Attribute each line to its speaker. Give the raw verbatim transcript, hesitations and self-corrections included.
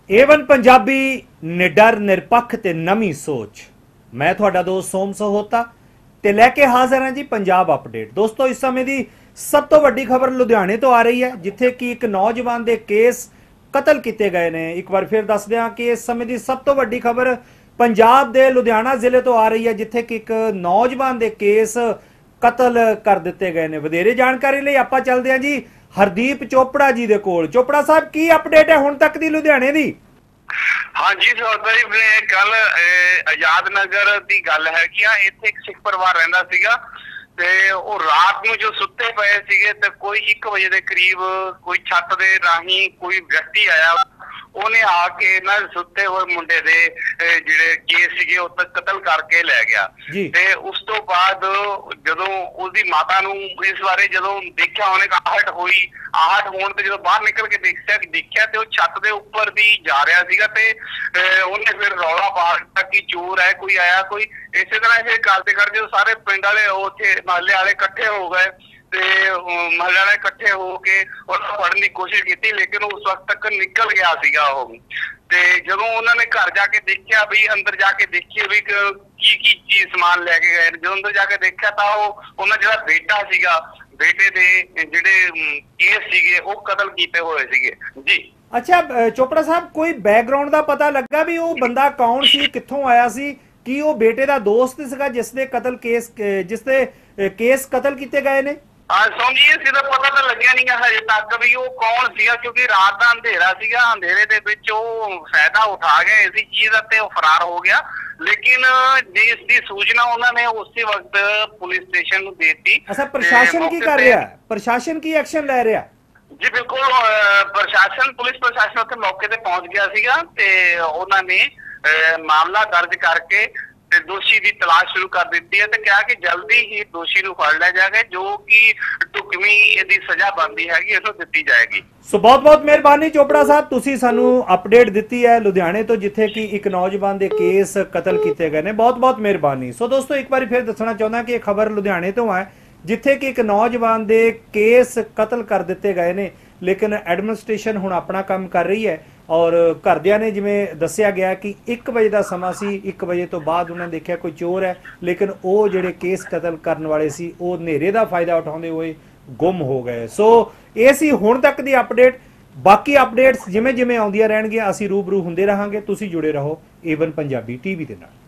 Speaker 1: Avon Punjabi ਨਿਡਰ ਨਿਰਪੱਖ ਤੇ ਨਵੀਂ ਸੋਚ। मैं ਤੁਹਾਡਾ ਦੋਸਤ ਸੋਮ ਸਹੋਤਾ ਤੇ ਲੈ ਕੇ ਹਾਜ਼ਰ ਹਾਂ ਜੀ ਪੰਜਾਬ ਅਪਡੇਟ। ਦੋਸਤੋ ਇਸ ਸਮੇਂ ਦੀ ਸਭ ਤੋਂ ਵੱਡੀ ਖਬਰ ਲੁਧਿਆਣੇ ਤੋਂ ਆ ਰਹੀ ਹੈ, ਜਿੱਥੇ ਕਿ ਇੱਕ ਨੌਜਵਾਨ ਦੇ ਕੇਸ ਕਤਲ ਕੀਤੇ ਗਏ ਨੇ। ਇੱਕ ਵਾਰ ਫਿਰ ਦੱਸ ਦਿਆਂ ਕਿ ਇਸ ਸਮੇਂ ਦੀ ਸਭ ਤੋਂ ਵੱਡੀ ਖਬਰ ਪੰਜਾਬ ਦੇ ਲੁਧਿਆਣਾ ਜ਼ਿਲ੍ਹੇ ਤੋਂ ਆ ਰਹੀ ਹੈ, ਜਿੱਥੇ ਕਿ ਇੱਕ ਨੌਜਵਾਨ ਦੇ ਕੇਸ ਕਤਲ ਕਰ ਦਿੱਤੇ ਗਏ ਨੇ। ਵਧੇਰੇ ਜਾਣਕਾਰੀ ਲਈ ਆਪਾਂ ਚੱਲਦੇ ਹਾਂ ਜੀ ਹਰਦੀਪ ਚੋਪੜਾ ਜੀ ਦੇ ਕੋਲ। ਚੋਪੜਾ ਸਾਹਿਬ, ਕੀ ਅਪਡੇਟ ਹੈ ਹੁਣ ਤੱਕ ਦੀ ਲੁਧਿਆਣੇ ਦੀ?
Speaker 2: हाँ जी सौदा जी, कल आजाद नगर की गल है कि इत्थे एक सिख परिवार रहिंदा सीगा ते ਉਹ ਰਾਤ ਨੂੰ ਜੋ ਸੁੱਤੇ ਪਏ ਸੀਗੇ ਤੇ ਕੋਈ ਇੱਕ ਵਜੇ ਦੇ ਕਰੀਬ ਕੋਈ ਛੱਤ ਦੇ ਰਾਹੀਂ ਕੋਈ ਵਿਅਕਤੀ ਆਇਆ, ਉਹਨੇ ਆ ਕੇ ਇਹਨਾਂ ਸੁੱਤੇ ਹੋਏ ਮੁੰਡੇ ਦੇ ਜਿਹੜੇ ਕੇਸ ਸੀਗੇ ਉਹ ਤੱਕ ਕਤਲ ਕਰਕੇ ਲੈ ਗਿਆ। ਤੇ ਉਸ ਤੋਂ ਬਾਅਦ ਜਦੋਂ ਉਸਦੀ ਮਾਤਾ ਨੂੰ ਇਸ ਬਾਰੇ ਜਦੋਂ ਦੇਖਿਆ, ਉਹਨੇ ਆਹਟ ਹੋਈ। ਆਹਟ ਹੋਣ ਤੇ ਜਦੋਂ ਬਾਹਰ ਨਿਕਲ ਕੇ ਦੇਖਿਆ ਦੇਖਿਆ ਤੇ ਉਹ ਛੱਤ ਦੇ ਉੱਪਰ ਦੀ ਜਾ ਰਿਹਾ ਸੀਗਾ ਤੇ ਉਹਨੇ ਫਿਰ ਰੌਲਾ ਪਾ ਦਿੱਤਾ ਕਿ ਚੋਰ ਹੈ, ਕੋਈ ਆਇਆ ਕੋਈ। ਇਸੇ ਤਰ੍ਹਾਂ ਇਹ ਕਰਦੇ ਕਰਦੇ ਜਦੋਂ ਸਾਰੇ ਪਿੰਡ ਵਾਲੇ ਉੱਥੇ ਮਹੱਲੇ ਵਾਲੇ ਇਕੱਠੇ ਹੋ ਗਏ ਤੇ ਮਹੱਲੇ ਵਾਲੇ ਇਕੱਠੇ ਹੋ ਕੇ ਉਹਨੂੰ ਫੜਨ ਦੀ ਕੋਸ਼ਿਸ਼ ਕੀਤੀ, ਲੇਕਿਨ ਉਸ ਵਕਤ ਤੱਕ ਨਿਕਲ ਗਿਆ ਸੀਗਾ ਉਹ। ਤੇ ਜਦੋਂ ਉਹਨਾਂ ਨੇ ਘਰ ਜਾ ਕੇ ਦੇਖਿਆ ਵੀ ਅੰਦਰ ਜਾ ਕੇ ਦੇਖੀਏ ਵੀ ਕੀ ਕੀ ਚੀਜ਼ ਸਮਾਨ ਲੈ ਕੇ ਗਏ, ਜਦੋਂ ਅੰਦਰ ਜਾ ਕੇ ਦੇਖਿਆ ਤਾਂ ਉਹ ਉਹਨਾਂ ਜਿਹੜਾ ਬੇਟਾ ਸੀਗਾ, ਬੇਟੇ ਦੇ ਜਿਹੜੇ ਕੇਸ ਸੀਗੇ ਉਹ ਕਤਲ ਕੀਤੇ ਹੋਏ ਸੀਗੇ ਜੀ।
Speaker 1: ਅੱਛਾ ਚੋਪੜਾ ਸਾਹਿਬ, ਕੋਈ ਬੈਕਗ੍ਰਾਉਂਡ ਦਾ ਪਤਾ ਲੱਗਾ ਵੀ ਉਹ ਬੰਦਾ ਕੌਣ ਸੀ, ਕਿੱਥੋਂ ਆਇਆ ਸੀ? ਕੀ ਉਹ ਬੇਟੇ ਦਾ ਦੋਸਤ ਸੀਗਾ ਜਿਸ ਦੇ ਕਤਲ ਕੇਸ ਜਿਸ ਦੇ ਕੇਸ ਕਤਲ ਕੀਤੇ ਗਏ ਨੇ?
Speaker 2: ਸੋਮ ਜੀ, ਇਸ ਦਾ ਪਤਾ ਤਾਂ ਲੱਗਿਆ ਨਹੀਂ ਹਜੇ ਤੱਕ ਵੀ ਉਹ ਕੌਣ ਸੀਗਾ, ਕਿਉਂਕਿ ਰਾਤ ਦਾ ਅੰਧੇਰਾ ਸੀਗਾ। ਅੰਧੇਰੇ ਦੇ ਵਿੱਚ ਉਹ ਫਾਇਦਾ ਉਠਾ ਗਿਆ ਇਸੀ ਚੀਜ਼ ਦਾ ਤੇ ਉਹ ਫਰਾਰ ਹੋ ਗਿਆ। ਲੇਕਿਨ ਜਿਸ ਦੀ ਸੂਚਨਾ ਉਹਨਾਂ ਨੇ ਉਸੇ ਵਕਤ ਪੁਲਿਸ ਸਟੇਸ਼ਨ ਨੂੰ ਦੇ ਦਿੱਤੀ।
Speaker 1: ਅੱਛਾ, ਪ੍ਰਸ਼ਾਸਨ ਕੀ ਕਰ ਰਿਹਾ? ਪ੍ਰਸ਼ਾਸਨ ਕੀ ਐਕਸ਼ਨ ਲੈ ਰਿਹਾ?
Speaker 2: ਜੀ ਬਿਲਕੁਲ, ਪ੍ਰਸ਼ਾਸਨ ਪੁਲਿਸ ਪ੍ਰਸ਼ਾਸਨ ਉੱਥੇ ਮੌਕੇ ਤੇ ਪਹੁੰਚ ਗਿਆ ਸੀਗਾ ਤੇ ਉਹਨਾਂ ਨੇ ਮਾਮਲਾ ਦਰਜ ਕਰਕੇ ਤੇ ਦੋਸ਼ੀ ਦੀ ਤਲਾਸ਼ ਸ਼ੁਰੂ ਕਰ ਦਿੱਤੀ ਹੈ ਤੇ ਕਿਹਾ ਕਿ ਜਲਦੀ ਹੀ ਦੋਸ਼ੀ ਨੂੰ ਫੜ ਲਿਆ ਜਾਏਗਾ, ਜੋ ਕਿ ਢੁਕਵੀਂ ਇਹਦੀ ਸਜ਼ਾ ਬਣਦੀ ਹੈਗੀ ਇਹਨੂੰ ਦਿੱਤੀ ਜਾਏਗੀ।
Speaker 1: ਸੋ ਬਹੁਤ ਬਹੁਤ ਮਿਹਰਬਾਨੀ ਚੋਪੜਾ ਸਾਹਿਬ, ਤੁਸੀਂ ਸਾਨੂੰ ਅਪਡੇਟ ਦਿੱਤੀ ਹੈ ਲੁਧਿਆਣੇ ਤੋਂ, ਜਿੱਥੇ ਕਿ ਇੱਕ ਨੌਜਵਾਨ ਦੇ ਕੇਸ ਕਤਲ ਕੀਤੇ ਗਏ ਨੇ। ਬਹੁਤ ਬਹੁਤ ਮਿਹਰਬਾਨੀ। ਸੋ ਦੋਸਤੋ, ਇੱਕ ਵਾਰੀ ਫਿਰ ਦੱਸਣਾ ਚਾਹੁੰਦਾ ਕਿ ਇਹ ਖਬਰ ਲੁਧਿਆਣੇ ਤੋਂ ਹੈ, ਜਿੱਥੇ ਕਿ ਇੱਕ ਨੌਜਵਾਨ ਦੇ ਕੇਸ ਕਤਲ ਕਰ ਦਿੱਤੇ ਗਏ ਨੇ, ਲੇਕਿਨ ਐਡਮਿਨਿਸਟ੍ਰੇਸ਼ਨ ਹੁਣ ਆਪਣਾ ਕੰਮ ਕਰ ਰਹੀ ਹੈ। ਔਰ ਘਰਦਿਆਂ ਨੇ ਜਿਵੇਂ ਦੱਸਿਆ ਗਿਆ ਕਿ ਇੱਕ ਵਜੇ ਦਾ ਸਮਾਂ ਸੀ, ਇੱਕ ਵਜੇ ਤੋਂ ਬਾਅਦ ਉਹਨਾਂ ਨੇ ਦੇਖਿਆ ਕੋਈ ਚੋਰ ਹੈ, ਲੇਕਿਨ ਉਹ ਜਿਹੜੇ ਕੇਸ ਕਤਲ ਕਰਨ ਵਾਲੇ ਸੀ ਉਹ ਹਨੇਰੇ ਦਾ ਫਾਇਦਾ ਉਠਾਉਂਦੇ ਹੋਏ ਗੁੰਮ ਹੋ ਗਏ। ਸੋ ਇਹ ਸੀ ਹੁਣ ਤੱਕ ਦੀ ਅਪਡੇਟ। ਬਾਕੀ ਅਪਡੇਟਸ ਜਿਵੇਂ ਜਿਵੇਂ ਆਉਂਦੀਆਂ ਰਹਿਣਗੀਆਂ ਅਸੀਂ ਰੂਬਰੂ ਹੁੰਦੇ ਰਹਾਂਗੇ। ਤੁਸੀਂ ਜੁੜੇ ਰਹੋ ਏਵਨ ਪੰਜਾਬੀ ਟੀਵੀ ਦੇ ਨਾਲ।